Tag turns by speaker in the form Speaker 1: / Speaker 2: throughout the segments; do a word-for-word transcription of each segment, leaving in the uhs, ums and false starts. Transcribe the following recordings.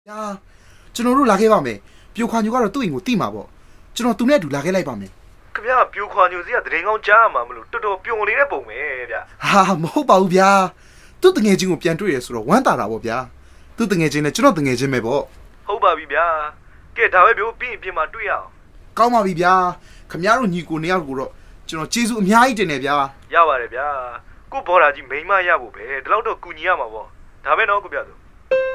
Speaker 1: 呀，ကျွန်တော်တို့လာခဲ့ပါမယ်ပြိုခွာညိုကတော့သူ့အိမ်ကိုတိမှာပေါ့ကျွန်တော်သူနဲ့အတူလာခဲ့လိုက်ပါမယ်
Speaker 2: ခင်ဗျာပြိုခွာညိုစီကတရင်ကောင်းကြားမှာမလို့တော်တော်ပျော်နေတဲ့ပုံပဲဗျ
Speaker 1: ဟာမဟုတ်ပါဘူးဗျာသူ့တငယ်ချင်းကိုပြန်တွေ့ရဆိုတော့ဝမ်းသာတာပေါ့ဗျာသူ့တငယ်ချင်းနဲ့ကျွန်တော်တငယ်ချင်းပဲပေါ့
Speaker 2: ဟုတ်ပါပြီဗျာကဲဒါပဲပြောပြီးရင်ပြင်မှာတွေ့ရအောင်
Speaker 1: ကောင်းပါပြီဗျာခင်ဗျားတို့ညီကိုနှစ်ယောက်ကိုတော့ကျွန်တော်ကျေးဇူးအများကြီးတင်တယ်ဗျာ
Speaker 2: ရပါတယ်ဗျာကိုဘော်ဒါကြီးမိန်းမရဖို့ပဲဒီလောက်တော့ကူညီရမှာပေါ့ဒါပဲနော်ကိုပြသူ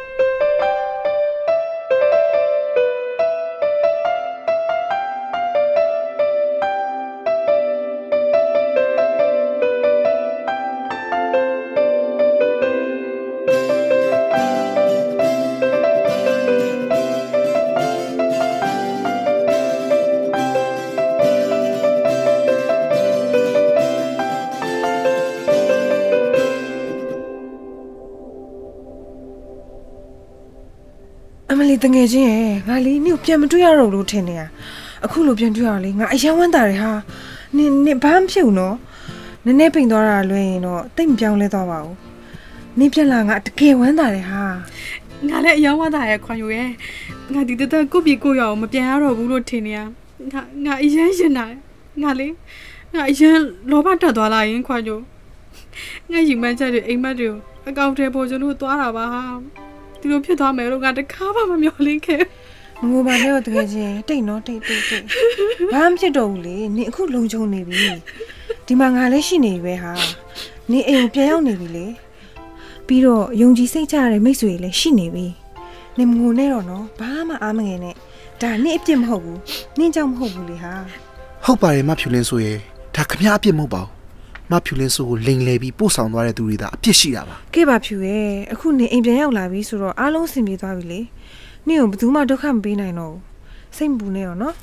Speaker 3: အမလီတငယ်ချင်းရဲ့ငါလီနင့်ကိုပြန်မတွေ့ရတော့လို့ထင်နေရအခုလိုပြန်တွေ့ရလေငါအယံဝမ်းတာတယ်ဟာနင်နင်ဘာမှဖြစ်ဘူးနော်နည်းနည်းပိန်သွားတာလွှဲရင်တော့တိတ်မပြောင်းလဲသွားပါဘူးနင်ပြန်လာငါတကယ်ဝမ်းတာတယ်ဟာ
Speaker 4: ငါလည်းအယံဝမ်းတာရဲ့ခွန်ယူရဲ့ငါဒီတသက်ကိုပြီကိုရအောင်မပြန်ရတော့ဘူးလို့ထင်နေရငါငါအယံရှင်တာငါလေငါအယံလောဘတက်သွားလာရင်ခွန်ယူငါယူမှန်းချက်တွေအိမ်မက်တွေကိုအကောင့်ထဲပေါ်ကျွန်တော်သွားတာပါဟာဒီလိုဖြစ်သွားမယ်လို့ငါတခါမှမမျှော်လင့်ခဲ့
Speaker 3: ငိုပါနဲ့တော့တကယ်ချင်းတိတ်နော်တိတ်တိတ်တိတ်ဘာမှဖြစ်တော့ဘူးလေနင်အခုလုံခြုံနေပြီဒီမှာငါလည်းရှိနေပြီပဲဟာနင်အိမ်ကိုပြန်ရောက်နေပြီလေပြီးတော့ယုံကြည်စိတ်ချရတဲ့မိတ်ဆွေလည်းရှိနေပြီနင်ငိုနေတော့နော်ဘာမှအားမငယ်နဲ့ဒါနင်အပြစ်မဟုတ်ဘူးနင်ကြောင့်မဟုတ်ဘူးလေဟာ
Speaker 1: ဟုတ်ပါတယ်မဖြူလင်းဆိုရေဒါခမအပြစ်မဟုတ်ပါဘူးမဖြူလင်းဆိုကိုလိန်လေပြီးပို့ဆောင်သွားတဲ့သူတွေဒါအပြစ်ရှိတာပါ
Speaker 3: ကဲပါဖြူရဲ့အခုနေအိမ်ပြန်ရောက်လာပြီဆိုတော့အားလုံးအဆင်ပြေသွားပြီလေနင့်ကိုဘယ်သူမှဒုက္ခမပေးနိုင်တော့ဘူးစိတ်မပူနဲ့ရောနော်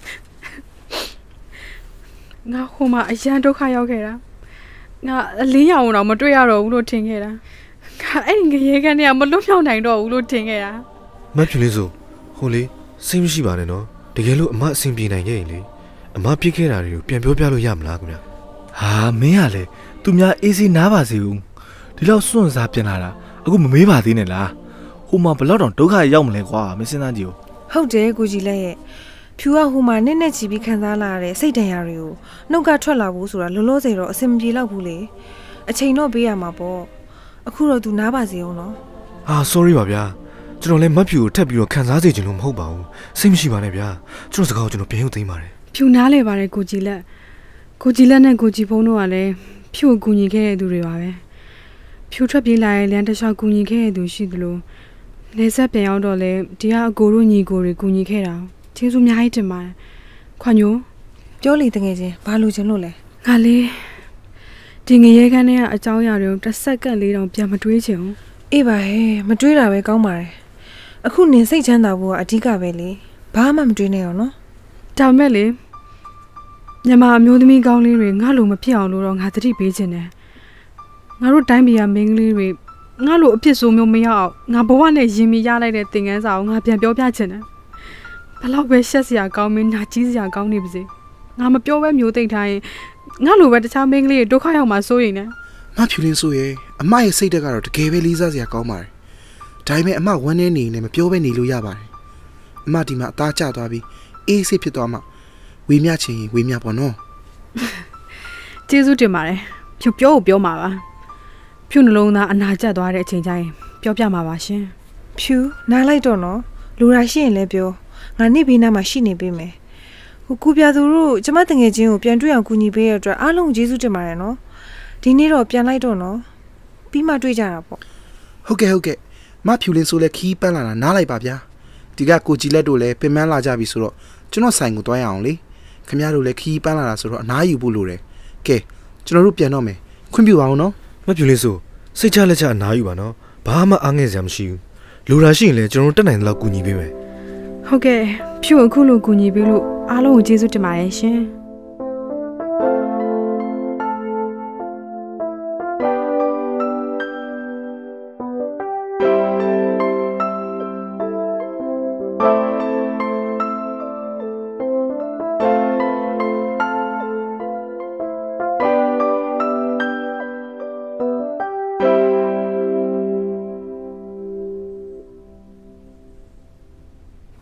Speaker 4: ငါဟိုမှာအရန်ဒုက္ခရောက်ခဲ့တာငါအလင်းရောင်တော့မတွေ့ရတော့ဘူးလို့ထင်ခဲ့တာငါအဲ့ဒီငရေကန်တွေကမလွတ်မြောက်နိုင်တော့ဘူးလို့ထင်ခဲ့တာ
Speaker 5: မဖြူလင်းဆိုဟိုလေစိတ်မရှိပါနဲ့နော်တကယ်လို့အမအဆင်ပြေနိုင်ခဲ့ရင်လေအမပြစ်ခဲ့တာတွေကိုပြန်ပြောပြလို့ရမလားခင်ဗျာ
Speaker 6: ဟာမင်းကလေသူများအေးစေးနားပါစေဦးဒီလောက်စွန့်စားပြန်လာတာအခုမမေးပါသေးနဲ့လားဟိုမှာဘလောက်တောင်ဒုက္ခရောက်မလဲကွာမင်းစဉ်းစားကြည့်ဦး
Speaker 3: ဟုတ်တယ်ကိုကြီးလက်ရဲ့ဖြူကဟိုမှာနစ်နဲ့ချီပြီးခံစားလာရတဲ့စိတ်ဒဏ်ရာတွေကိုနှုတ်ကထွက်လာဖို့ဆိုတာလောလောဆယ်တော့အဆင်မပြေတော့ဘူးလေအချိန်တော့ပေးရမှာပေါ့အခုတော့ तू နားပါစေအောင်နော်
Speaker 5: ဟာ sorry ပါဗျာကျွန်တော်လည်းမဖြူကိုထပ်ပြီးတော့ခံစားစေချင်လို့မဟုတ်ပါဘူးစိတ်မရှိပါနဲ့ဗျာကျွန်တော်စကားကိုကျွန်တော်ပြန်ရုပ်သိမ်းပါတယ်
Speaker 4: ဖြူနားလေပါတယ်ကိုကြီးလက်ကိုကြီးလက်နဲ့ကိုကြီးဖုံးတို့ကလည်းဖြူကိုကူညီခဲ့တဲ့သူတွေပါပဲဖြူထွက်ပြေးလာတဲ့လမ်းတစ်လျှောက်ကူညီခဲ့တဲ့သူရှိသလိုနေဆက်ပြန်ရောက်တော့လေဒီကအကိုတို့ညီကိုတွေကူညီခဲ့တာကျေးဇူးအများကြီးတင်ပါတယ်ခွန်ညို
Speaker 3: ပြောလေတကယ်ချင်းဘာလို့ချင်လို့လဲ
Speaker 4: ငါလေးဒီငရေခန်းထဲကအကြောင်းအရာတွေတစ်စက္ကန့်လေးတောင်ပြန်မတွေးချင်ဘူး
Speaker 3: အေးပါဟဲ့မတွေးတာပဲကောင်းပါတယ်အခုနင်စိတ်ချမ်းသာဖို့ကအဓိကပဲလေဘာမှမတွေးနဲ့အောင်နော်
Speaker 4: ဒါမဲ့လေညမအမျိုးသမီးကောင်းလေးတွေငါလိုမဖြစ်အောင်လို့တော့ငါသတိပေးခြင်းတယ်ငါတို့တိုင်းပြည်ကမင်းကလေးတွေငါလိုအဖြစ်ဆိုးမျိုးမရအောင်ငါဘဝနဲ့ရင်မီရလိုက်တဲ့သင်ခန်းစာကိုငါပြန်ပြောပြခြင်းတယ်ဘလောက်ပဲရှက်စရာကောင်းမင်းနာကြီးစရာကောင်းနေပါစေငါမပြောပဲမျိုးသိမ့်ထားရင်ငါလိုပဲတခြားမင်းကလေးတွေဒုက္ခရောက်မှာစိုးရင်လည်း
Speaker 1: မဖြူလင်းဆိုရေအမရဲ့စိတ်တက်ကတော့တကယ်ပဲလေးစားစရာကောင်းပါတယ်ဒါပေမဲ့အမဝမ်းနေနေလည်းမပြောဘဲနေလို့ရပါတယ်အမဒီမှာအသားကျသွားပြီးအေးစိတ်ဖြစ်သွားမှဝေမျှချင်ဝေမျှပေါ့နော်
Speaker 4: ကျေးဇူးတင်ပါတယ်ဖြူပြောကိုပြောမှာပါဖြူနှလုံးသားအနာကျသွားတဲ့အချိန်ကျရင်ပြောပြမှာပါရှင်
Speaker 3: ဖြူနားလိုက်တော့နော်လူရာရှိရင်လည်းပြောငါနေဘေးနားမှာရှိနေပေးမယ်ဟိုကူပြသူတို့ကျမတငယ်ချင်းကိုပြန်တွေ့အောင်ကူညီပေးရတဲ့အတွက်အားလုံးကျေးဇူးတင်ပါတယ်နော်ဒီနေ့တော့ပြန်လိုက်တော့နော်ပြီးမှတွေ့ကြတာပေါ့
Speaker 1: ဟုတ်ကဲ့ဟုတ်ကဲ့မဖြူလင်းဆိုလဲခီးပန်းလာတာနားလိုက်ပါဗျာဒီကကိုကြီးလက်တို့လည်းပင်ပန်းလာကြပြီဆိုတော့ကျွန်တော်ဆိုင်ကိုတွားရအောင်လေခင်ဗျားတို့လည်းခီးပန်းလာတာဆိုတော့အနားယူဖို့လိုတယ်ကဲကျွန်တော်တို့ပြန်တော့မယ်ခွင့်ပြုပါအောင်နော်
Speaker 5: မဖြူလင်းဆိုစိတ်ချလက်ချအနားယူပါနော်ဘာမှအားငယ်စရာမရှိဘူးလူရာရှိရင်လည်းကျွန်တော်တို့တက်နိုင်တဲ့လောက်ကူညီပေးမယ်
Speaker 4: ဟုတ်ကဲ့ဖြူအခုလိုကူညီပေးလို့အားလုံးကိုကျေးဇူးတင်ပါတယ်ရှင်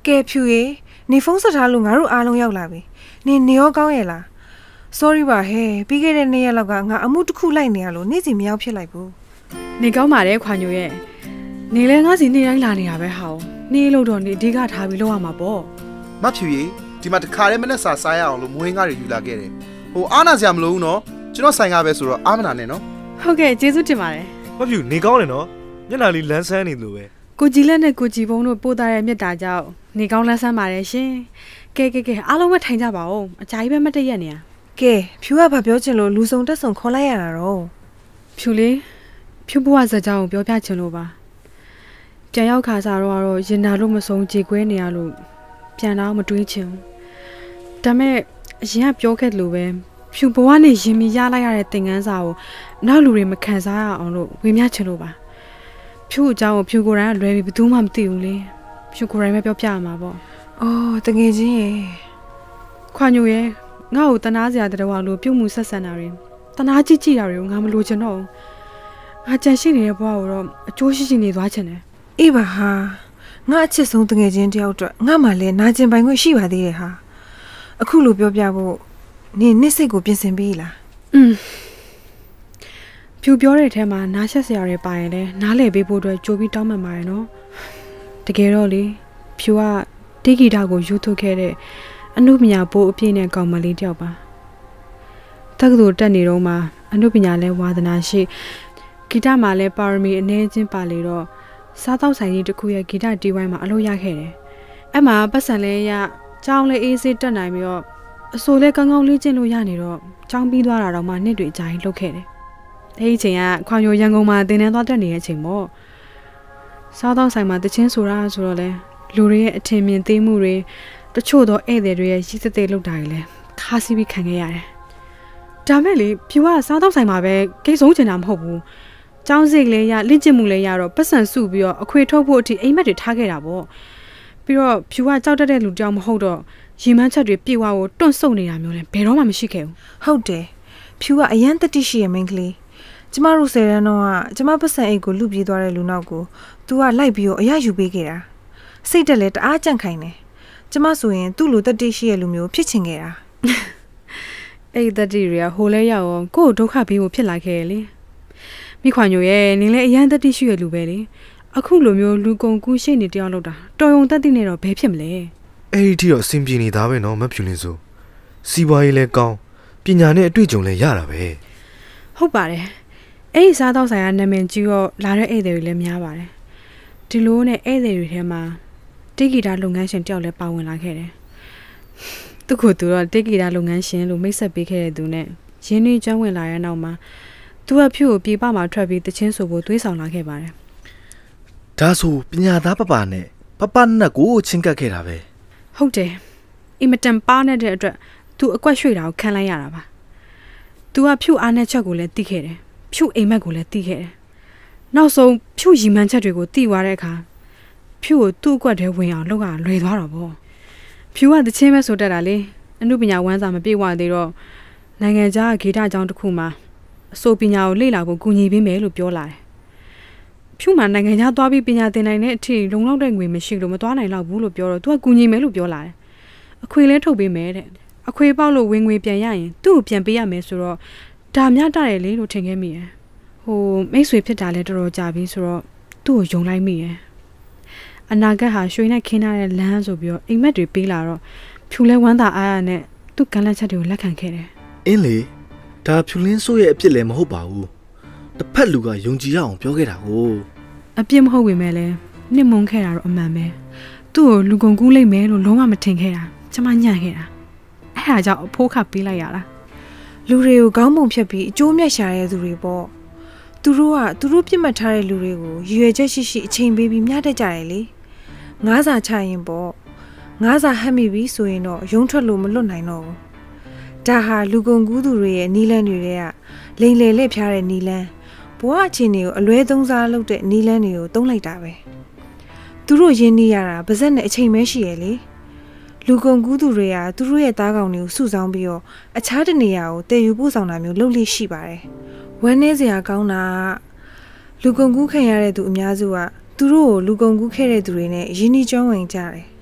Speaker 3: ကဲဖြူရေနေဖုန်းဆက်ထားလို့ငါတို့အားလုံးရောက်လာပြီနေနေရောကောင်းရဲ့လား sorry ပါဟဲ့ပြီးခဲ့တဲ့နေ့ရက်လောက်ကငါအမှုတစ်ခုလိုက်နေရလို့နေ့စီမရောက်ဖြစ်လိုက်ဘူး
Speaker 4: နေကောင်းပါတယ်ခွာညိုရဲ့နေလဲငါစီနေတိုင်းလာနေတာပဲဟောင်းနေလို့တော့နေအဓိကထားပြီးလောက်ရမှာပေါ့
Speaker 1: မဖြူရေဒီမှာတခါတည်းမနဲ့စာစားရအောင်လို့မွေးငါတွေယူလာခဲ့တယ်ဟိုအားနာစရာမလိုဘူးနော်ကျွန်တော်ဆိုင်ကားပဲဆိုတော့အားမနာနဲ့နော်
Speaker 4: ဟုတ်ကဲ့ကျေးဇူးတင်ပါတယ်
Speaker 2: မဖြူနေကောင်းတယ်နော်မျက်နှာလေးလန်းဆန်းနေလို့ပဲ
Speaker 4: ကိုကြည်လက်နဲ့ကိုကြည်ဘုံတို့ပို့သားတဲ့မြတ်တာကြောင့်နေကောင်းလန်းဆန်းပါတယ်ရှင်ကဲကဲကဲအားလုံးပဲထိုင်ကြပါဦးအကြာကြီးပဲမတည့်ရက်နေရ
Speaker 3: ကဲဖြူကဘာပြောချင်လို့လူစုံတက်ဆုံခေါ်လိုက်ရတာတော့
Speaker 4: ဖြူလေးဖြူဘဝဇာတ်ကြောင်းကိုပြောပြချင်လို့ပါပြန်ရောက်ခါစားတော့ကတော့ရင်နာလို့မဆုံးကြေကွဲနေရလို့ပြန်တော့မတွေးချင်ဒါမဲ့အရင်ကပြောခဲ့လို့ပဲဖြူဘဝနဲ့ရင်မီရလိုက်ရတဲ့သင်ခန်းစာကိုနောက်လူတွေမခံစားရအောင်လို့ဝေမျှချင်လို့ပါဖြူအကြောင်းကိုဖြူကိုယ်တိုင်ကလွယ်ပြီးဘယ်သူမှမသိဘူးလေဖြူကိုယ်တိုင်ပဲပြောပြရမှာပေါ့
Speaker 3: အော်တကယ်ချင်းရေ
Speaker 4: ခွာညိုရဲ့ငါ့ကိုတနာစရာတတော်လို့ပြုတ်မှုဆက်ဆံတာတွေတနာကြည့်ကြည့်တာတွေကိုငါမလိုချင်တော့ဘူးငါကြံရှိနေတဲ့ဘဝကိုတော့အကျိုးရှိရှိနေသွားချင်တယ်
Speaker 3: အေးပါဟာငါအချစ်ဆုံးတကယ်ချင်းတယောက်အတွက်ငါမှလည်းနာကျင်ပိုင်ခွင့်ရှိပါသေးတယ်ဟာအခုလိုပြောပြဖို့နေနှစ်စိတ်ကိုပြင်ဆင်ပြီးလား
Speaker 4: อืมဖြူပြောတဲ့အထဲမှာနားဆက်စရာတွေပါရင်လည်းနားလည်ပေးဖို့အတွက်ကြိုးပြီးတောင်းပန်ပါတယ်နော်တကယ်တော့လေဖြူကတေဂီတာကိုယူထုတ်ခဲ့တဲ့အနုပညာဘိုးအပြည့်နဲ့ကောင်မလေးတယောက်ပါတက္ကသိုလ်တက်နေတော့မှအနုပညာလဲဝါသနာရှိဂီတမှာလဲပါရမီအနေချင်းပါလေတော့စားတောက်ဆိုင်ကြီးတစ်ခုရဲ့ဂီတတီးဝိုင်းမှာအလုပ်ရခဲ့တယ်အဲ့မှာပတ်စံလဲရကျောင်းလဲအေးဆေးတက်နိုင်ပြီးတော့အစိုးလဲကောင်းကောင်းလေ့ကျင့်လို့ရနေတော့ကျောင်းပြီးသွားတာတော့မှနှစ်တွေအကြာကြီးလှုပ်ခဲ့တယ်အဲ့ဒီအချိန်ကခွန်ညိုရန်ကုန်မှာတင်တန်းသွားတက်နေတဲ့အချိန်ပေါ့စားတောက်ဆိုင်မှာတချင်းဆိုတာဆိုတော့လဲလူတွေရဲ့အထင်မြင်သေးမှုတွေတချို့တော့ဧည့်သည်တွေရဲ့ရည်စတဲ့လောက်တာတွေလဲခါစီးပြီးခံခဲ့ရတယ်ဒါမဲ့လေဖြူကစားတောက်ဆိုင်မှာပဲဂိတ်ဆုံးချင်တာမဟုတ်ဘူးကျောင်းစိတ်လေးရလင့်ကျင့်မှုလေးရတော့ပတ်စံစုပြီးတော့အခွေထုတ်ဖို့အထိအိမ်မက်တွေထားခဲ့တာပေါ့ပြီးတော့ဖြူကကြောက်တတ်တဲ့လူတောင်မဟုတ်တော့ရီမန်းချက်တွေပြေဝကိုတွန့်ဆုတ်နေတာမျိုးလဲဘယ်တော့မှမရှိခဲ့ဘူး
Speaker 3: ဟုတ်တယ်ဖြူကအရန်တတိရှိရဲ့မိန်းကလေးကျမတို့ဆယ်တန်းတော့ကကျမပတ်စံအိတ်ကိုလူပြေးသွားတဲ့လူနောက်ကို तू ကလိုက်ပြီးတော့အရယူပေးခဲ့တာစိတ်တက်လဲတအားကြန့်ခိုင်တယ်ကျမဆိုရင်သူ့လိုတတိရှိရဲ့လူမျိုးဖြစ်ချင်ခဲ့တာ
Speaker 4: အဲ့ဒီတတိတွေကဟိုလဲရောက်အောင်ကို့ဒုက္ခပေးဖို့ဖြစ်လာခဲ့လေမိခွာညိုရဲ့နင်းလဲအရန်တတိရှိရဲ့လူပဲလေအခုလိုမျိုးလူကုန်ကူးရှိနေတယောက်လောက်တာတော်ရုံတတိနဲ့တော့ဘယ်ဖြစ်မလဲ
Speaker 5: အဲ့ဒီထိတော့အဆင်ပြေနေတာပဲနော်မဖြူလင်းဆိုစီးပွားရေးလဲကောင်းပညာနဲ့အတွေ့အကြုံလဲရတာပဲ
Speaker 4: ဟုတ်ပါတယ်အဲ့ဒီစားတော့ဆိုင်ကနာမည်ကြီးတော့လာတဲ့ဧည့်သည်တွေလည်းများပါတယ်ဒီလိုနဲ့ဧည့်သည်တွေထဲမှာတေဂီတာလုပ်ငန်းရှင်တယောက်လည်းပါဝင်လာခဲ့တယ်သူကသူတော့တေဂီတာလုပ်ငန်းရှင်လို့မိတ်ဆက်ပေးခဲ့တဲ့သူနဲ့ရင်းနှီးကျွမ်းဝင်လာတဲ့နောက်မှာသူကဖြူကိုပြေးပမှာထွက်ပြီးတချင်းဆိုဖို့တွေးဆောင်လာခဲ့ပါတယ်
Speaker 6: ဒါဆိုပညာသားပပနဲ့ပပနဲ့ကိုချင်းကပ်ခဲ့တာပဲ
Speaker 4: ဟုတ်တယ်အင်မတန်ပါနေတဲ့အတွက်သူအကွက်ရွှေ့တာကိုခံလိုက်ရတာပါသူကဖြူအားနဲ့ချက်ကိုလည်းတီးခဲ့တယ်ဖြူအိမ်မက်ကိုလည်းတီးခဲ့တယ်နောက်ဆုံးဖြူရီမန်းချက်တွေကိုတီးသွားတဲ့အခါဖြူကိုသူ့အကွက်ထဲဝင်အောင်လုပ်ရလွယ်သွားတော့ဗောဖြူကတချင်းပဲဆိုတတ်တာလေအမှုပညာဝမ်းစာမပြေဝသေးတော့နိုင်ငံခြားဂီတကျောင်းတစ်ခုမှာအစိုးပညာကိုလေ့လာဖို့ကူညီပေးမယ်လို့ပြောလာတယ်ဖြူမှနိုင်ငံခြားသွားပြီးပညာသင်နိုင်တဲ့အထိလုံလောက်တဲ့ငွေမရှိလို့မသွားနိုင်တော့ဘူးလို့ပြောတော့သူကကူညီမယ်လို့ပြောလာတယ်အခွေလဲထုတ်ပေးမယ်တဲ့အခွေပေါက်လို့ဝင်ငွေပြန်ရရင်သူ့ကိုပြန်ပေးရမယ်ဆိုတော့ဒါမျှတတယ်လေလို့ထင်ခဲ့မိရယ်ဟိုမိတ်ဆွေဖြစ်တာလဲတော်တော်ကြာပြီဆိုတော့သူ့ကိုယုံလိုက်မိရယ်အနာဂတ်ဟာရွှေနဲ့ခင်းထားတဲ့လမ်းဆိုပြီးတော့အိမ်မက်တွေပေးလာတော့ဖြူလဲဝမ်းသာအားရနဲ့သူ့ကန့်လန့်ချက်တွေကိုလက်ခံခဲ့တယ်
Speaker 6: အင်းလေဒါဖြူလင်းစိုးရဲ့အဖြစ်လည်းမဟုတ်ပါဘူးတစ်ဖက်လူကယုံကြည်ရအောင်ပြောခဲ့တာကို
Speaker 4: အပြစ်မဟုတ်ဝင်မဲ့လဲနှစ်မုံခဲ့တာတော့အမှန်ပဲသူ့ကိုလူကုန်ကူးလိုက်မယ်လို့လုံးဝမထင်ခဲ့တာကျမညံ့ခဲ့တာအဲ့ဒါကြောင့်အဖိုးခပေးလိုက်ရတာ
Speaker 3: လူတွေကိုခေါင်းပုံဖြတ်ပြီးအကျိုးမြတ်ရှာတဲ့သူတွေပေါ့သူတို့ကသူတို့ပြစ်မှတ်ထားတဲ့လူတွေကိုရည်ရွယ်ချက်ရှိရှိအချိန်ပေးပြီးမျှတကြတယ်လေငါးစာချရင်ပေါ့ငါးစာဟတ်မိပြီဆိုရင်တော့ရုံးထွက်လို့မလွတ်နိုင်တော့ဘူးဒါဟာလူကုန်ကူးသူတွေရဲ့နီလန်းတွေကလိန်လေလက်ဖျားတဲ့နီလန်းဘဝအခြေအနေကိုအလွဲသုံးစားလုပ်တဲ့နီလန်းတွေကိုတုံးလိုက်တာပဲသူတို့ရင်းနှီးရတာပါဇက်နဲ့အချိန်ပဲရှိရဲ့လေလူကုန်ကူးသူတွေကသူတို့ရဲ့သားကောင်တွေကိုစုဆောင်းပြီးတော့အခြားတနေရာကိုတည်ယူပို့ဆောင်တာမျိုးလုပ်လို့ရှိပါတယ်ဝမ်းနည်းစရာကောင်းတာလူကုန်ကူးခံရတဲ့သူအများစုကသူတို့ကိုလူကုန်ကူးခဲ့တဲ့သူတွေနဲ့ရင်းနှီးကျွမ်းဝင်ကြတယ်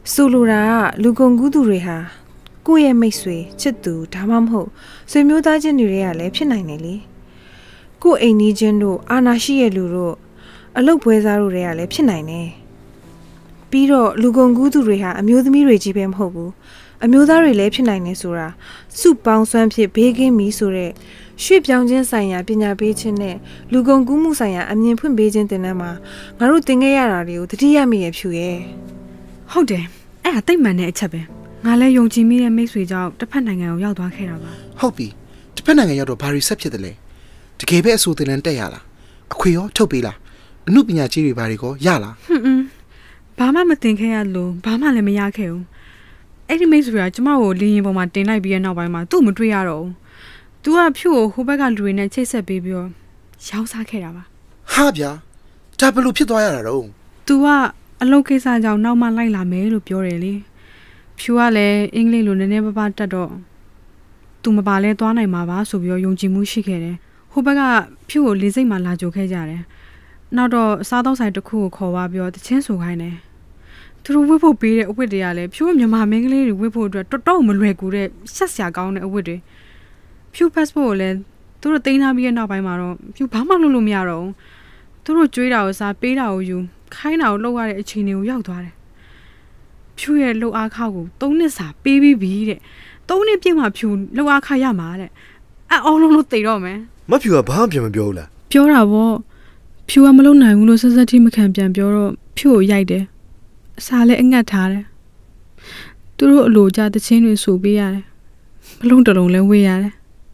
Speaker 3: ဆိုလိုတာကလူကုန်ကူးသူတွေဟာကိုယ့်ရဲ့မိတ်ဆွေချစ်သူဒါမှမဟုတ်ဆွေမျိုးသားချင်းတွေကလည်းဖြစ်နိုင်တယ်လေကိုယ့်အိမ်နီးချင်းတို့အာနာရှိရဲ့လူတို့အလုပ်ပွဲစားတို့တွေကလည်းဖြစ်နိုင်တယ်ပြီးတော့လူကုန်ကူးသူတွေဟာအမျိုးသမီးတွေကြီးပဲမဟုတ်ဘူးအမျိုးသားတွေလည်းဖြစ်နိုင်တယ်ဆိုတာစုပေါင်းစွမ်းဖြစ်ဘေးကင်းပြီဆိုတဲ့ရွှေ့ပြောင်းခြင်းဆိုင်ရာပညာပေးခြင်းနဲ့လူကုန်ကူးမှုဆိုင်ရာအမြင်ဖွင့်ပေးခြင်းတင်တဲ့မှာငါတို့သင်ခဲ့ရတာတွေကိုတတိယမိရဖြူရဲ့
Speaker 4: ဟုတ်တယ်အဲ့ဒါတိတ်မှန်တဲ့အချက်ပဲငါလည်းယုံကြည်မိတဲ့မိတ်ဆွေကြောင့်တစ်ဖက်နိုင်ငံကိုရောက်သွားခဲ့တာပါ
Speaker 1: ဟုတ်ပြီတစ်ဖက်နိုင်ငံရောက်တော့ဘာရီဆက်ဖြစ်တယ်လဲတကယ်ပဲအဆိုတင်လန်းတက်ရလားအခွေရောထုတ်ပေးလားအမှုပညာကြီးတွေဘာတွေကောရလား
Speaker 4: ဟွန်းဘာမှမသင်ခဲ့ရလို့ဘာမှလည်းမရခဲ့ဘူးအဲ့ဒီမိတ်ဆွေကကျမကိုလင်းရင်ပေါ်မှာတင်လိုက်ပြီးတဲ့နောက်ပိုင်းမှာသူ့မတွေ့ရတော့ဘူး။ तू ကဖြူကိုဟိုဘက်ကလူတွေနဲ့ချိတ်ဆက်ပေးပြီးတော့ရောင်းစားခဲ့တာပါ
Speaker 1: ။ဟာဗျာဒါဘယ်လိုဖြစ်သွားရတာတော့
Speaker 4: तू ကအလုပ်ကိစ္စကြောင့်နောက်မှလိုက်လာမယ်လို့ပြောတယ်လေ။ဖြူကလည်းအင်္ဂလိပ်လိုနည်းနည်းပါးပါးတတ်တော့ तू မပါလဲသွားနိုင်မှာပါဆိုပြီးတော့ယုံကြည်မှုရှိခဲ့တယ်။ဟိုဘက်ကဖြူကိုလေးစိတ်မှလာကြိုခဲ့ကြတယ်။နောက်တော့စားတော့ဆိုင်တစ်ခုကိုခေါ်သွားပြီးတော့တချင်းဆိုခိုင်းတယ်။သူတို့ဝတ်ဖို့ပေးတဲ့အဝတ်တွေကလည်းဖြူမြန်မာမင်းကလေးတွေဝတ်ဖို့အတွက်တော်တော်မလွယ်ကူတဲ့ဆက်စရာကောင်းတဲ့အဝတ်တွေဖြူ passport ကိုလည်းသူတို့တင်ထားပြီးတဲ့နောက်ပိုင်းမှာတော့ဖြူဘာမှလုပ်လို့မရတော့ဘူးသူတို့ကြွေးတာကိုစားပေးတာကိုယူခိုင်းတာကိုလုပ်ရတဲ့အခြေအနေကိုရောက်သွားတယ်ဖြူရဲ့လှုပ်အားခါကိုသုံးနှစ်စာပေးပြီးပြီတဲ့သုံးနှစ်ပြည့်မှဖြူလှုပ်အားခါရမှာတဲ့အဲ့အော်လုံးလို့တိတ်တော့မယ်
Speaker 5: မဖြူကဘာမှပြန်မပြောဘူးလား
Speaker 4: ပြောတာပေါ့ဖြူကမလုပ်နိုင်ဘူးလို့ဆက်ဆက်တိမခံပြန်ပြောတော့ဖြူကိုရိုက်တယ်အစာလည်းအငတ်ထားတယ်သူတို့အလိုကြတချင်းတွေဆိုပေးရတယ်မလုံးတလုံးလည်းဝေးရတယ်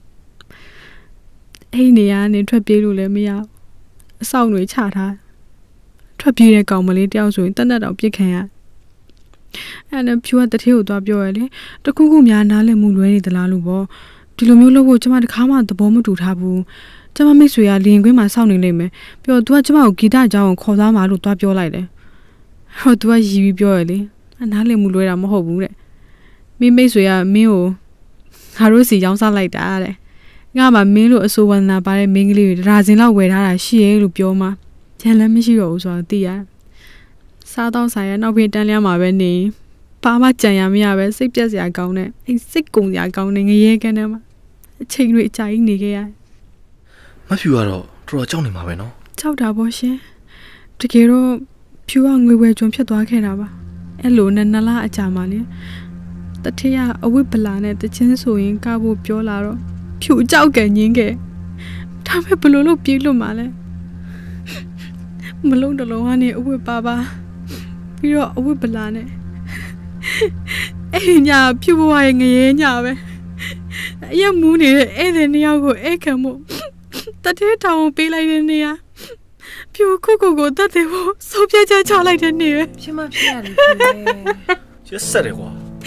Speaker 4: အဲ့နေရာနေထွက်ပြေးလို့လည်းမရအဆောင်တွေချထားထွက်ပြေးတဲ့ကောင်မလေးတယောက်ဆိုရင်တက်တက်တောင်ပြစ်ခံရအဲ့နဲ့ဖြူကတထေးကိုသွားပြောရလေတခုခုများနားလည်မှုလွဲနေသလားလို့ပေါ့ဒီလိုမျိုးလုပ်ဖို့ကျမတခါမှသဘောမတူထားဘူးကျမမိတ်ဆွေကလင်ကွင်းမှာစောင့်နေလိမ့်မယ်ပြောသူကကျမကိုဂီတအကြောင်းကိုခေါ်သားမှာလို့သွားပြောလိုက်တယ်ဟောသူကရီပြီးပြောရလေနားလည်မှုလွဲတာမဟုတ်ဘူးတဲ့မိမိတ်ဆွေကမင်းကိုငါတို့စီရောင်းစားလိုက်တာတဲ့ငါမှမင်းလို့အဆိုဝန္ဒနာပါတဲ့မင်းကလေးတွေဒါဇင်လောက်ဝယ်ထားတာရှိရဲလို့ပြောမှကျန်လည်းမရှိတော့ဘူးဆိုတော့သိရစားတော့ဆိုင်ရနောက်ဖေးတန်းလျားမှာပဲနေဘာမှကြံရမရပဲစိတ်ပြက်စရာကောင်းတဲ့အဲ့စိတ်ကုန်စရာကောင်းတဲ့ငရဲကန်းထဲမှာအချိန်တွေအကြာကြီးနေခဲ့ရ
Speaker 6: မဖြူကတော့တော်တော်ကြောက်နေမှာပဲနော်
Speaker 4: ကြောက်တာပေါ့ရှင်တကယ်တော့ဖြူကငွေဝယ်ကျွန်းဖြစ်သွားခဲ့တာပါအဲ့လိုနဲ့နလားအကြာမှလေတထေးကအဝိပလာနဲ့တချင်းဆိုရင်ကားဖို့ပြောလာတော့ဖြူကြောက်ကန်ငင်းခဲ့ဒါပေမဲ့ဘလို့လို့ပြေးလွတ်မှာလဲမလုံးတလုံးကနေအဝိပါပါပြီးတော့အဝိပလာနဲ့အဲ့ညာဖြူဘဝရဲ့ငရဲညာပဲအရမူးနေတဲ့အဲ့ဒီနေရာကိုအဲ့ခံမို့တထေးထောင်ပေးလိုက်တဲ့နေရာဖြူခုခုကိုတတ်တယ်ဖို့စိုးပြချချလိုက်တဲ့နေပဲ
Speaker 3: ဖြစ်မဖြစ်ရလေဖြစ်လေ
Speaker 6: ကျဆက်တယ်ကွာ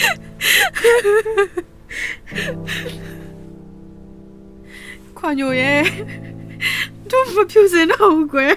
Speaker 4: ခွာညိုရဲ့တို့မဖြူစင်တော့ဘူးကွယ်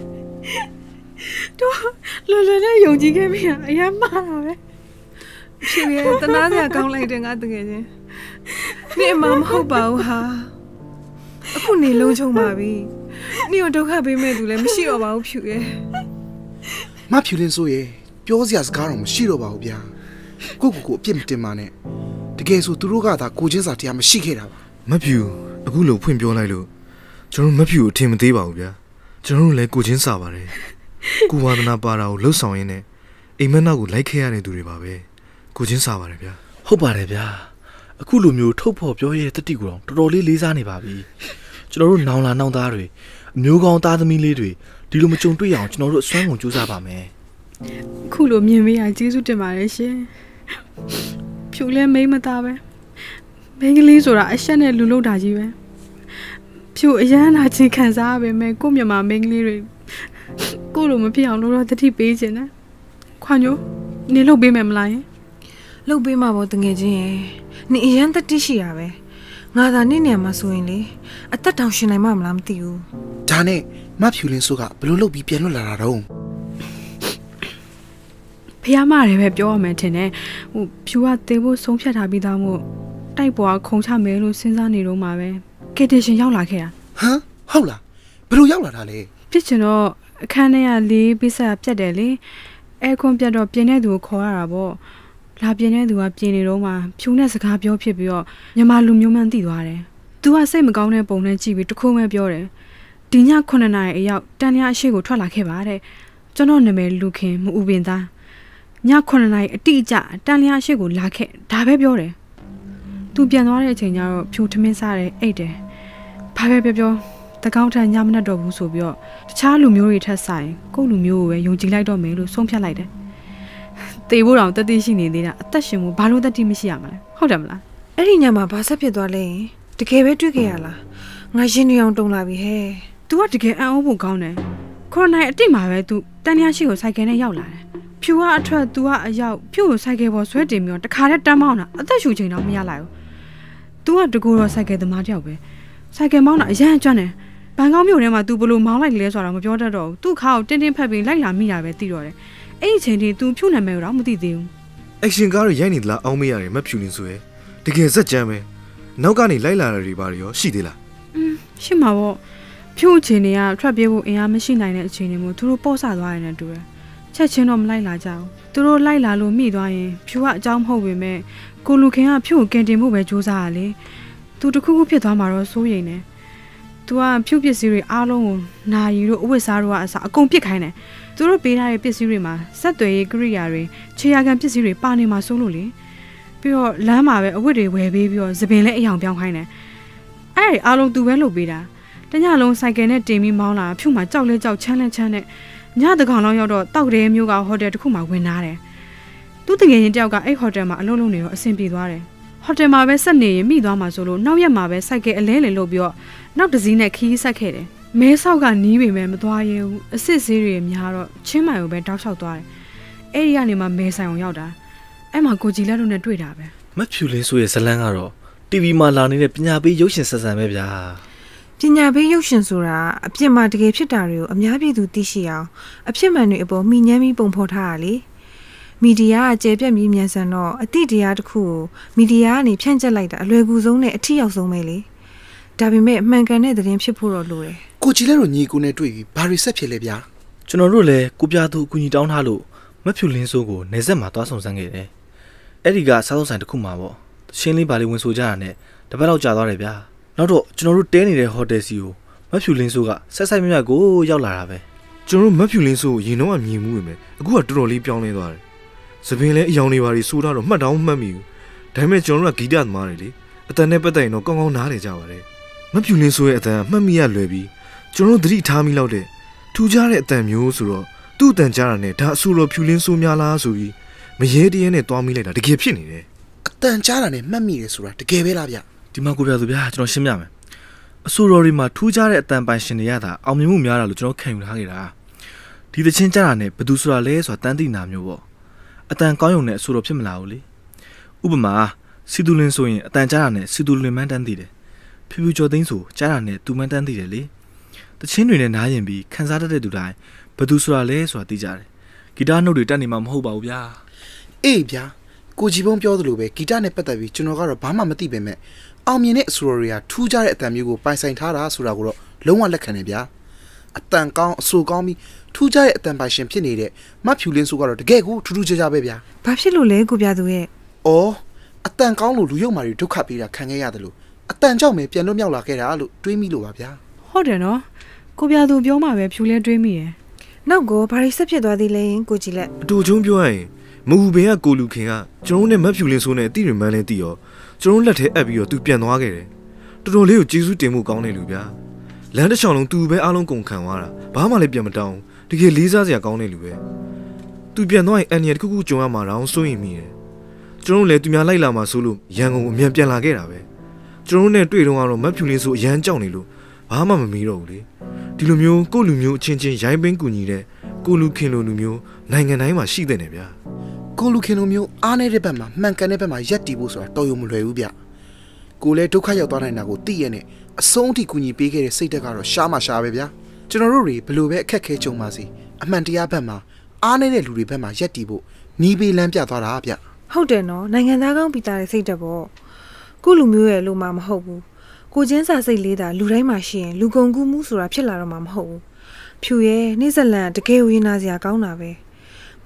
Speaker 4: တို့လော်လော်နဲ့ယုံကြည်ခဲ့မိတာအရင်မှားတာပဲ
Speaker 3: ဖြစ်ရဲ့တနာစရာကောင်းလိုက်တယ်ငါတကယ်ချင်းနေမမဟုတ်ပါဘူးဟာအခုနေလုံးချုံပါပြီနေတော့ဒုက္ခပေးမဲ့သူလည်းမရှိတော့ပါဘူးဖြူရဲ့
Speaker 1: မဖြူလင်းဆိုရဲ့ပြောစရာစကားတော့မရှိတော့ပါဘူးဗျာကိုကိုကိုအပြစ်မတင်ပါနဲ့တကယ်ဆိုသူတို့ကသာကိုချင်းစာတရားမရှိခဲ့တာပါ
Speaker 5: မဖြူအခုလိုဖွင့်ပြောလိုက်လို့ကျွန်တော်မဖြူကိုထင်မသေးပါဘူးဗျာကျွန်တော်တို့လည်းကိုချင်းစာပါတယ်ကိုဝါဒနာပါတာကိုလှုပ်ဆောင်ရင်းနဲ့အိမ်မက်နောက်ကိုလိုက်ခဲ့ရတဲ့သူတွေပါပဲကိုချင်းစာပါတယ်ဗျာ
Speaker 6: ဟုတ်ပါတယ်ဗျာအခုလိုမျိုးထုတ်ဖော်ပြောရတဲ့တတိကူတော့တော်တော်လေးလေးစားနေပါပြီကျွန်တော်တို့နောင်လာနောင်သားတွေအမျိုးကောင်းသားသမီးလေးတွေဒီလိုမကြုံတွေ့အောင်ကျွန်တော်တို့အစွမ်းကုန်ကြိုးစားပါမယ်
Speaker 4: ခုလိုမြင်မေးရကျေးဇူးတင်ပါတယ်ရှင်ဖြူလဲမိမသားပဲမင်းကလေးဆိုတာအရှက်နဲ့လူလို့တာကြီးပဲဖြူအရန်လာချင်းခံစားရပေမဲ့ကို့မြမမင်းကလေးတွေကိုလိုမဖြစ်အောင်လို့တော့တတိပေးခြင်းနဲ့ခွာညိုနေလို့ပေးမယ်မလားယင်
Speaker 3: လုတ်ပေးမှာပေါ့တငယ်ချင်းရဲ့နေအရန်တတိရှိရပဲငါသာနေနေမှာဆိုရင်လေအသက်တောင်ရှင်နိုင်မှမလားမသိဘူး
Speaker 1: ဒါနဲ့မဖြူလင်းဆိုကဘလို့လုတ်ပြီးပြန်လွတ်လာတာတော့
Speaker 4: ဖះမတယ်ပဲပြောရမယ်ထင်တယ်ဟိုဖြူကတေဖို့ဆုံးဖြတ်ထားပြီးသားမို့တိုက်ပေါ်ကခုံချမယ်လို့စဉ်းစားနေတော့မှာပဲကေတရှင်ရောက်လာခဲ့တာ
Speaker 1: ဟမ်ဟုတ်လားဘလို့ရောက်လာတာလဲ
Speaker 4: ဖြစ်ချင်တော့အခန်းထဲကလေးပိဆက်ပြတ်တယ်လေအဲခွန်ပြတ်တော့ပြင်းတဲ့သူကိုခေါ်ရတာပေါ့လာပြင်းတဲ့သူကပြင်းနေတော့မှဖြူနဲ့စကားပြောဖြစ်ပြီးတော့မြန်မာလူမျိုးမှန်းသိသွားတယ်။ तू ကစိတ်မကောင်းတဲ့ပုံနဲ့ကြည့်ပြီးတခုမှပြောတယ်။ဒီညခုနှစ်နာရီအရောက်တန်လျာအရှိကိုထွက်လာခဲ့ပါတဲ့။ကျွန်တော်နာမည်လူခင်မဦးပင်သားညခုနှစ်နာရီအတိအကျတန်လျာအရှိကိုလာခဲ့ဒါပဲပြောတယ်။ तू ပြန်သွားတဲ့အချိန်ကျတော့ဖြူထမင်းစားတယ်အိတ်တယ်။ဘာပဲပြောပြောတကောင်းထညမနဲ့တော့ဘူးဆိုပြီးတော့တခြားလူမျိုးတွေထက်ဆိုင်ကိုယ့်လူမျိုးကိုပဲယုံကြည်လိုက်တော့မယ်လို့ဆုံးဖြတ်လိုက်တယ်။တေဖို့တောင်တတိရှိနေသေးတာအသက်ရှင်မှုဘာလို့တတိမရှိရမှာလဲဟုတ်တယ်မလား
Speaker 3: ။အဲ့ဒီညမှာဘာဆက်ဖြစ်သွားလဲ။တကယ်ပဲတွေ့ခဲ့ရလား။ငါရင်နေအောင်တုံလာပြီဟဲ့။
Speaker 4: तू ကတကယ်အံ့ဩဖို့ကောင်းတယ်။ခေါ်နိုင်အတိတ်မှာပဲ तू တန်လျာရှိကိုစိုက်ကယ်နဲ့ရောက်လာတယ်။ဖြူကအထွက် तू ကအရောက်ဖြူကိုစိုက်ကယ်ပေါ်ဆွဲတင်ပြီးတော့တခါတည်းတန်းမောင်းတာအသက်ရှူချိန်တော့မရလိုက်ဘူး။ तू ကတကူတော့စိုက်ကယ်သမားတယောက်ပဲ။စိုက်ကယ်မောင်းတာအရန်ကျွမ်းတယ်။ဘန်ကောက်မြို့ထဲမှာ तू ဘလို့မောင်းလိုက်လဲဆိုတော့မပြောတတ်တော့ဘူး။ तू ခါကိုတင်းတင်းဖက်ပြီးလိုက်လာမိတာပဲသိတော့တယ်။အဲ့ဒီချိန်ထိ तू ဖြူနာမည်တော့မသိသေးဘူး
Speaker 5: ။ action ကားရရိုက်နေသလားအောင်းမေးရတယ်မဖြူလင်းဆိုရယ်တကယ်စက်ကြမ်းပဲနောက်ကနေလိုက်လာတာတွေပါရောရှိသေးလား
Speaker 4: อืมရှိမှာပေါ့ဖြူအချိန်တွေကထွက်ပြေးဖို့အင်အားမရှိနိုင်တဲ့အချိန်တွေမျိုးသူတို့ပေါ့ဆသွားရတယ်တူတယ်ချက်ချင်းတော့မလိုက်လာကြဘူးသူတို့လိုက်လာလို့မိသွားရင်ဖြူကအကြောင်းမဟုတ်ပေမဲ့ကိုလူခင်ကဖြူကိုကင်တင်ဖို့ပဲစူးစမ်းရလေသူတခုခုဖြစ်သွားမှာတော့စိုးရိမ်နေသူကဖြူပစ္စည်းတွေအားလုံးကိုနာရီတို့အဝတ်စားတို့ကအစအကုန်ပစ်ခိုင်းတယ်သူတို့ပေးထားတဲ့ပစ္စည်းတွေမှာစက်သွယ်ရေးကိရိယာတွေခြေရာခံပစ္စည်းတွေပါနေမှာစိုးလို့လေပြီးတော့လမ်းမှာပဲအဝတ်တွေဝယ်ပေးပြီးတော့သပင်လည်းအယောင်ပြောင်းခိုင်းတယ်အဲ့ဒီအားလုံးသူပဲလုပ်ပေးတာတညလုံးစိုက်ကယ်နဲ့တင်ပြီးမောင်းလာဖြူမှာကြောက်လဲကြောက်ချမ်းလဲချမ်းနဲ့ညတကောင်လောက်ရောက်တော့တောက်တဲမျိုးကဟိုတယ်တစ်ခုမှာဝင်လာတယ်သူတကယ်ရင်တယောက်ကအဲ့ဟိုတယ်မှာအလုပ်လုပ်နေတော့အဆင်ပြေသွားတယ်ဟိုတယ်မှာပဲဆက်နေရင်မိသွားမှာဆိုလို့နောက်ရက်မှာပဲစိုက်ကယ်အလဲလေလုပ်ပြီးတော့နောက်တစ်စီးနဲ့ခီးဆက်ခဲ့တယ်မဲဆောက်ကနီးပေမဲ့မသွားရဲဘူးအစ်စ်ဆေးတွေများတော့ချင်းမိုင်ကိုပဲတောက်လျှောက်သွားတယ်အဲ့ဒီကနေမှမဲဆိုင်အောင်ရောက်တာအဲ့မှာကိုကြည်လက်တို့နဲ့တွေ့တာပဲ
Speaker 6: မဖြူလင်းဆိုရဲ့ဇလန်းကတော့ တီဗီ မှာလာနေတဲ့ပညာပေးရုပ်ရှင်ဆက်ဆံပဲဗျာ
Speaker 3: ပညာပေးရုပ်ရှင်ဆိုတာအပြစ်မှာတကယ်ဖြစ်တာတွေကိုအများပြည်သူသိရှိအောင်အဖြစ်မှန်တွေအပေါ်မိညမ်းပြီးပုံဖော်ထားတာလေမီဒီယာကကျေပြတ်ပြီးမြန်ဆန်တော့အတိတရားတစ်ခုကိုမီဒီယာကနေဖြန့်ကျက်လိုက်တာအလွယ်ကူဆုံးနဲ့အထီရောက်ဆုံးပဲလေဒါပေမဲ့အမှန်ကန်တဲ့သတင်းဖြစ်ဖို့တော့လိုတယ်
Speaker 1: ကိုကြည်လက်တို့ညီကိုနဲ့တွေ့ပြီးဘာတွေဆက်ဖြစ်လဲဗျာ
Speaker 6: ကျွန်တော်တို့လည်းကိုပြသူအကူကြီးတောင်းထားလို့မဖြူလင်းစိုးကိုနေဆက်မှာသွားဆောင်ဆန်းခဲ့တယ်အဲ့ဒီကစားသုံးဆိုင်တစ်ခုမှာပေါ့ရှင်းလေးပါလေးဝင်ဆိုကြတာနဲ့တပတ်လောက်ကြာသွားတယ်ဗျာနောက်တော့ကျွန်တော်တို့တဲနေတဲ့ဟိုတယ်စီကိုမဖြူလင်းစိုးကဆက်ဆိုင်မြတ်ကိုရောက်လာတာပဲ
Speaker 5: ကျွန်တော်တို့မဖြူလင်းစိုးကိုရင်တော့မြင်မှုပဲမယ်အခုကတော်တော်လေးပြောင်းလဲသွားတယ်သပင်လည်းအယောင်တွေပါတွေစိုးထားတော့မှတ်တောင်းမှတ်မိဘူးဒါပေမဲ့ကျွန်တော်တို့ကဂီတသမားတွေလေအတန်နဲ့ပတ်သက်ရင်တော့ကောင်းကောင်းနားလည်ကြပါတယ်မဖြူလင်းစိုးရဲ့အတန်မှတ်မိရလွယ်ပြီးကျွန်တော်တို့သတိထားမိလောက်တဲ့ထူးခြားတဲ့အတန်မျိုးဆိုတော့သူ့အတန်ကြားတာနဲ့ဒါအဆူတော်ဖြူလင်းစိုးများလားဆိုပြီးမရဲတရဲနဲ့တွားမိလိုက်တာတကယ်ဖြစ်နေတယ်
Speaker 1: အတန်ကြားတာနဲ့မှတ်မိတယ်ဆိုတာတကယ်ပဲလားဗျ
Speaker 6: ဒီမှာကိုပြသူဗျာကျွန်တော်ရှင်းပြမယ်အဆူတော်တွေမှာထူးခြားတဲ့အတန်ပိုင်ရှင်တွေရတာအောင်မြင်မှုများတာလို့ကျွန်တော်ခံယူထားခဲ့တာဒီသချင်းကြားတာနဲ့ဘယ်သူဆိုတာလဲဆိုတာတန်းသိနာမျိုးပေါ့အတန်ကောင်းရုံနဲ့အဆူတော်ဖြစ်မလာဘူးလေဥပမာစီတူလင်းဆိုရင်အတန်ကြားတာနဲ့စီတူလင်းမှန်းတန်းသိတယ်ဖြူဖြူကျော်သိန်းဆိုကြားတာနဲ့သူမှန်းတန်းသိတယ်လေတချင်းတွေနဲ့နားရင်ပြီးခန်းစားတတ်တဲ့သူတိုင်းဘယ်သူဆိုတာလဲဆိုတာသိကြတယ်ဂီတနှုတ်တွေတက်နေမှာမဟုတ်ပါဘူးဗျာ
Speaker 1: အေးဗျာကိုကြည်ပုံပြောသလိုပဲဂီတနဲ့ပတ်သက်ပြီးကျွန်တော်ကတော့ဘာမှမသိပေမဲ့အောင်မြင်တဲ့အဆူတော်တွေကထူးခြားတဲ့အတန်မျိုးကိုပိုင်ဆိုင်ထားတာဆိုတာကိုတော့လုံးဝလက်ခံနေဗျာအတန်ကောင်းအဆူကောင်းပြီးထူးခြားတဲ့အတန်ပိုင်ရှင်ဖြစ်နေတဲ့မဖြူလင်းဆိုကတော့တကယ်ကိုထူးထူးခြားခြားပဲဗျာ
Speaker 3: ဘာဖြစ်လို့လဲကိုပြသူရဲ့
Speaker 1: အော်အတန်ကောင်းလို့လူရုပ်မာတွေဒုက္ခပေးတာခံခဲ့ရတယ်လို့အတန်ကြောင့်ပဲပြန်လွတ်မြောက်လာခဲ့တာလို့တွေးမိလို့ပါဗျာ
Speaker 4: ဟုတ်တယ်နော်ကိုပြသူပြောမှပဲဖြူလဲတွေးမိတယ်
Speaker 3: နောက်ကိုဘာတွေဆက်ဖြစ်သွားသေးလဲကိုကြည်လက်
Speaker 5: အတူချုံပြောရရင်မဟုတ်ဘင်ကကိုလူခင်ကကျွန်တော်နဲ့မဖြူလင်းဆိုးနဲ့အတိရမန်းလဲတီရောကျွန်တော်လက်ထဲအပ်ပြီးတော့သူပြန်သွားခဲ့တယ်တော်တော်လေးကိုကျေးဇူးတင်မှုကောင်းတယ်လူဗျာလမ်းတစ်ချောင်းလုံးသူပဲအားလုံးကုန်ခံသွားတာဘာမှလည်းပြန်မတောင်းတကယ်လေးစားစရာကောင်းတယ်လူပဲသူပြန်သွားရင်အန်ရီတစ်ခုခုကြုံရမှာတော့စိုးရင်မိတယ်ကျွန်တော်လည်းသူများလိုက်လာမှာဆိုလို့ရန်ကုန်ကိုအမြန်ပြန်လာခဲ့တာပဲကျွန်တော်နဲ့တွေ့တော့ကတော့မဖြူလင်းဆိုးအရန်ကြောက်နေလို့ဘာမှမမီးတော့ဘူးလေဒီလိုမျိုးကိုလူမျိုးအချင်းချင်းရိုင်းပင်းကူညီတဲ့ကိုလူခင်လိုလူမျိုးနိုင်ငံတိုင်းမှာရှိတဲ့နေဗျာ
Speaker 1: ကိုလူခင်လိုမျိုးအားနေတဲ့ဘက်မှာမှန်ကန်တဲ့ဘက်မှာရက်တည်ဖို့ဆိုတာတော်ရုံမလွယ်ဘူးဗျကိုလည်းဒုက္ခရောက်သွားနိုင်တာကိုသိရနဲ့အဆုံးအထိကူညီပေးခဲ့တဲ့စိတ်သက်ကတော့ရှားမှရှားပဲဗျာကျွန်တော်တို့တွေဘလို့ပဲအခက်ခဲကြုံပါစေအမှန်တရားဘက်မှာအားနေတဲ့လူတွေဘက်မှာရက်တည်ဖို့နီးပေးလမ်းပြသွားတာဗျ
Speaker 3: ဟုတ်တယ်နော်နိုင်ငံသားကောင်းပြည်သားတဲ့စိတ်သက်ပေါ့ကိုလူမျိုးရဲ့လို့မှမဟုတ်ဘူးကိုချင်းစာစိတ်လေးတာလူတိုင်းမှာရှိရင်လူကုန်ကူးမှုဆိုတာဖြစ်လာတော့မှာမဟုတ်ဘူးဖြူရဲ့နေဇလန်တကယ်ဝေးနာစရာကောင်းတာပဲမ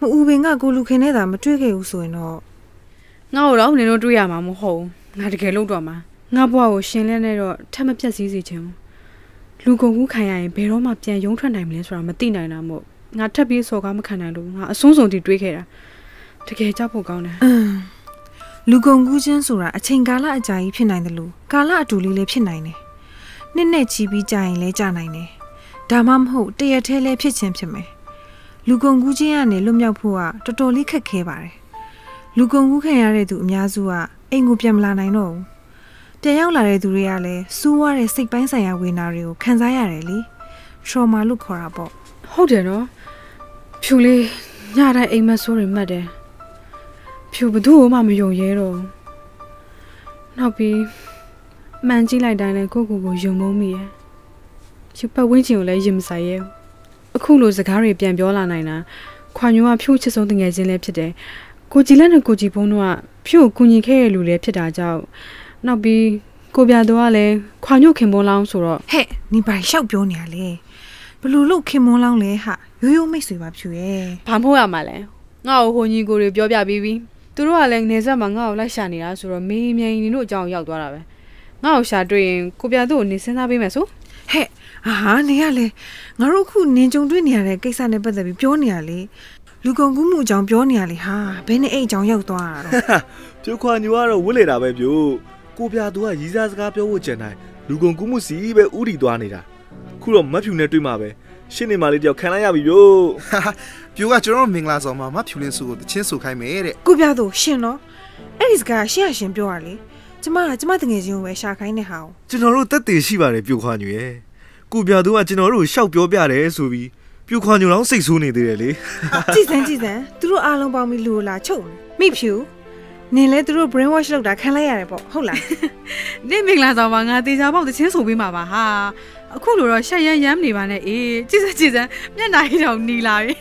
Speaker 3: 乌边个咕噜看那咱们追个无所谓喏。
Speaker 4: 我老年都追呀嘛，么好，我这个路多嘛，我不我现在那个他们别事事情，如果我看呀，别让嘛别用穿台面说嘛顶来那么，我特别说我们看那路，我松松的追开了，这个叫不高呢。
Speaker 3: 嗯，如果我真说了，请假了加一片来的路，假了处理来片来呢，你那起比加一来加来呢，大妈好，第二天来片钱片没。如果我这样呢，路苗铺啊，多多哩客开吧嘞。如果我看下来都苗子啊，哎我变不来喏喏。变要来的都呀嘞，苏瓦的石板上呀为哪里？看啥呀嘞哩？说马路口啊不？
Speaker 4: 好的喏，票嘞，伢来哎么说人么的，票不多嘛没用嘢咯。那边慢进来单嘞，个个个用冇咪，就把温情来饮晒嘢。အခုလိုစကားတွေပြန်ပြောလာနိုင်တာခွာညိုကဖြိုးချစ်ဆုံးတငယ်ချင်းလည်းဖြစ်တယ်ကိုကြည်လက်နဲ့ကိုကြည်ဘုံတို့ကဖြိုးကိုကူညီခဲ့တဲ့လူလည်းဖြစ်တာကြောင့်နောက်ပြီးကိုပြတော်ကလည်းခွာညိုခင်ဘုံလောင်းဆိုတော့
Speaker 3: ဟဲ့你ဘာလျှောက်ပြောနေရလဲဘလို့လို့ခင်ဘုံလောင်းလဲဟာရိုးရိုးမိတ်ဆွေပါဖြူရဲ့
Speaker 4: ဘာမို့ရမှာလဲငါ့ကိုဟိုညီကိုတွေပြောပြပြီးပြီသူတို့ကလည်းနေဆက်မှာငါ့ကိုလိုက်ရှာနေတာဆိုတော့မေးမြန်းနေတို့အကြောင်းရောက်သွားတာပဲငါ့ကိုရှာတွေ့ရင်ကိုပြတို့ကိုနေစဉ်းစားပေးမယ်ဆို
Speaker 3: ဟဲ့အာနေရလေငါတို့ခုနင်းကြုံတွေ့နေရတဲ့ကိစ္စနဲ့ပတ်သက်ပြီးပြောနေရလေလူကုန်ကူးမှုအကြောင်းပြောနေရလေဟာဘယ်နဲ့အဲ့အကြောင်းရောက်သွားတာတော့
Speaker 6: ပြိုခွာညိုကတော့ဝစ်လေတာပဲပြိုကိုပြသူကရီးစားစကားပြောဖို့ကြံတိုင်းလူကုန်ကူးမှုစီပဲဥတီသွားနေတာခုတော့မတ်ဖြူနဲ့တွေ့မှာပဲရှင်းနေမှလေးတယောက်ခံလိုက်ရပြီပြို
Speaker 1: ပြိုကကျွန်တော်မင်္ဂလာဆောင်မှာမတ်ဖြူလင်းစုကိုတချင်းဆူခိုင်းမယ်တဲ့
Speaker 3: ကိုပြသူရှင်နော်အဲ့ဒီစကားရှင်းရရှင်းပြောရလေကျမကကျမတငယ်ချင်းကိုပဲရှာခိုင်းနေဟာ
Speaker 5: ကျွန်တော်တို့တက်တည်ရှိပါတယ်ပြိုခွာညိုရဲ့ကိုပြသူကကျွန်တော်တို့ရှောက်ပြောပြတယ်ဆိုပြီးပြိုခွာညိုလောင်းစိတ်ဆိုးနေသေးတယ်လေ
Speaker 3: ကြည်စမ်းကြည်စမ်းသူတို့အားလုံးပေါင်းပြီးလူလာချုပ်မိဖြူနင်လဲသူတို့ brain wash လုပ်တာခံလိုက်ရတယ်ပေါ့ဟုတ်လား
Speaker 4: နင်မင်္ဂလာဆောင်မှာငါတေချာပေါက်တချင်းဆိုပေးမှာပါဟာအခုလိုတော့ရှက်ရမ်းရမ်းနေပါနဲ့အေးကြည်စမ်းကြည်စမ်းမျက်နှာကြီးတောင်နီလာပြီ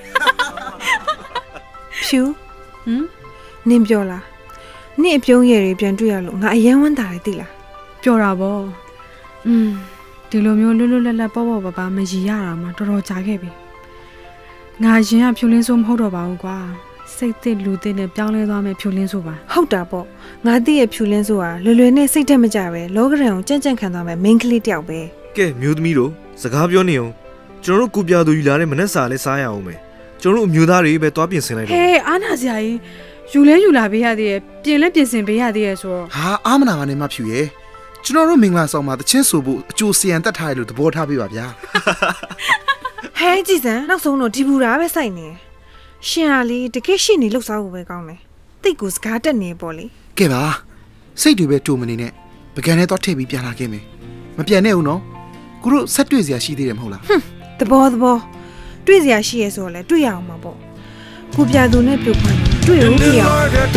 Speaker 3: ဖြူဟမ်နင်ပြောလားနင်အပြုံးရည်တွေပြန်တွေ့ရလို့ငါအယမ်းဝမ်းသာတယ်သိလား
Speaker 4: ပြောတာပေါ့อืมဒီလိုမျိုးလွတ်လွတ်လပ်လပ်ပေါ့ပေါ့ပါပါမရည်ရတာမှတော်တော်ကြာခဲ့ပြီငါရင်ကဖြူလင်းဆိုးမဟုတ်တော့ပါဘူးကွာစိတ်သစ်လူသစ်နဲ့ပြောင်းလဲသွားမယ်ဖြူလင်းဆိုးပါ
Speaker 3: ဟုတ်တာပေါ့ငါသိရဲ့ဖြူလင်းဆိုးဟာလွယ်လွယ်နဲ့စိတ်တက်မကြပဲလောကရန်ကိုကြံ့ကြံ့ခံသွားမယ် main ကလေးတယောက်ပဲ
Speaker 5: ကဲမျိုးသမီးတို့စကားပြောနေအောင်ကျွန်တော်တို့ကိုပြသူယူလာတဲ့မနက်စာလေးစားရအောင်မယ်ကျွန်တော်တို့အမျိုးသားတွေပဲတွားပြင်ဆင်လိုက်တော့
Speaker 4: ဟေးအားနာစရာကြီးယူလဲယူလာပေးရသေးရဲ့ပြင်လဲပြင်ဆင်ပေးရသေးရဲ့ဆိုတော့
Speaker 1: ဟာအားမနာပါနဲ့မဖြူရဲ့ကျွန်တော်တို့မင်္ဂလာဆောင်မှာတချင်းဆိုဖို့အကျိုးစီယံတက်ထားရလို့သဘောထားပေးပါဗျာ
Speaker 3: ဟဲကြည်စံနောက်ဆုံးတော့ဒီဘူရာပဲစိုက်နေရှင်ဟာလေတကယ်ရှိနေလှုပ်ရှားဖို့ပဲကောင်းတယ်တိတ်ကိုစကားတက်နေပေါ့လေ
Speaker 1: ကဲပါစိတ်တွေပဲတူမနေနဲ့ပကံနဲ့တော့ထည့်ပြီးပြန်လာခဲ့မယ်မပြန်နဲ့ဦးနော်ကိုတို့ဆက်တွေ့စရာရှိသေးတယ်မဟုတ်လား
Speaker 3: ဟွန်းသဘောသဘောတွေ့စရာရှိရဲဆိုတော့လေတွေ့ရအောင်ပါပေါ့ကိုပြသူနဲ့ပြုတ်ခွန်းတွေ့ဦးပြအောင်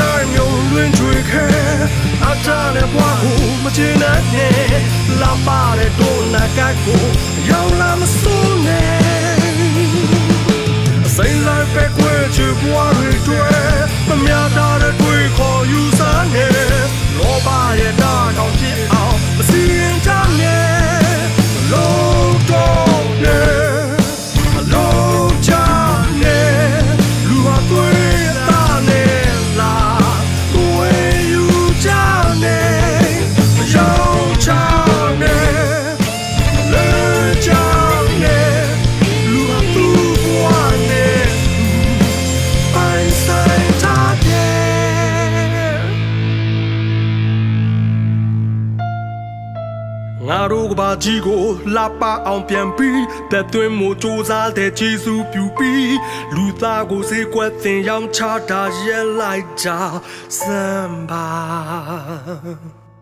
Speaker 7: အတားနဲ့ဘွားကိုမချင်နဲ့လာပါတဲ့ဒိုနာကကိုရောက်လာမစိုးနဲ့စိတ်လိုက်ပဲခွဲချဘွားတွေတွေ့မမြတာတဲ့တွေ့ခေါ်ယူစားနဲ့လောပါရဲ့တာကောင်ဖြစ်အောင်မစီရင်ချနဲ့လုံးတော့နဲ့လုံးချနဲ့လူဟာတွေ့တာနဲ့လာငါတို့ကဘာကြီးကိုလှပအောင်ပြန်ပြီးသက်သွင်းမှုစူးစားတဲ့ခြေစူးပြူပြီးလူသားကိုစေကွက်တင်ရောင်းချတာရဲလိုက်ကြစမ်းပါ